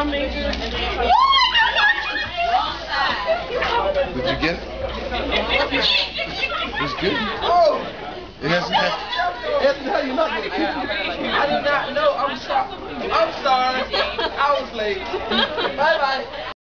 Did you get it? It's good. Oh! It hasn't had... Anthony, how you not get it? I did not know. I'm sorry. I'm sorry. I was late. Bye-bye.